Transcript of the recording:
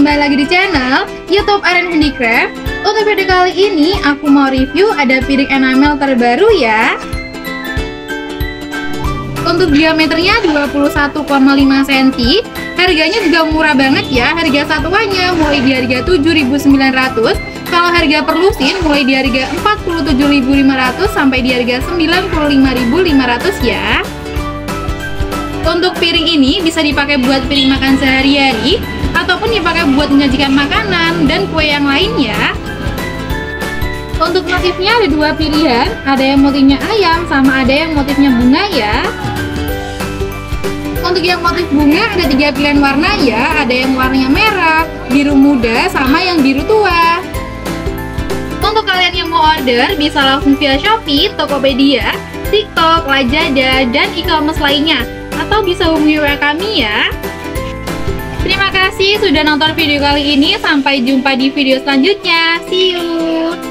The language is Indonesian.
kembali lagi di channel YouTube Aren Handicraft. Untuk video kali ini aku mau review ada piring enamel terbaru ya. Untuk diameternya 21,5 cm. Harganya juga murah banget ya. Harga satuannya mulai di harga 7.900. Kalau harga per lusin mulai di harga 47.500 sampai di harga 95.500 ya. Untuk piring ini bisa dipakai buat piring makan sehari-hari ataupun dipakai buat menyajikan makanan dan kue yang lainnya. Untuk motifnya ada dua pilihan, ada yang motifnya ayam sama ada yang motifnya bunga ya. Untuk yang motif bunga ada 3 pilihan warna ya, ada yang warnanya merah, biru muda, sama yang biru tua. Untuk kalian yang mau order bisa langsung via Shopee, Tokopedia, TikTok, Lazada, dan e-commerce lainnya, atau bisa hubungi WA kami ya. Terima kasih sudah nonton video kali ini, sampai jumpa di video selanjutnya. See you.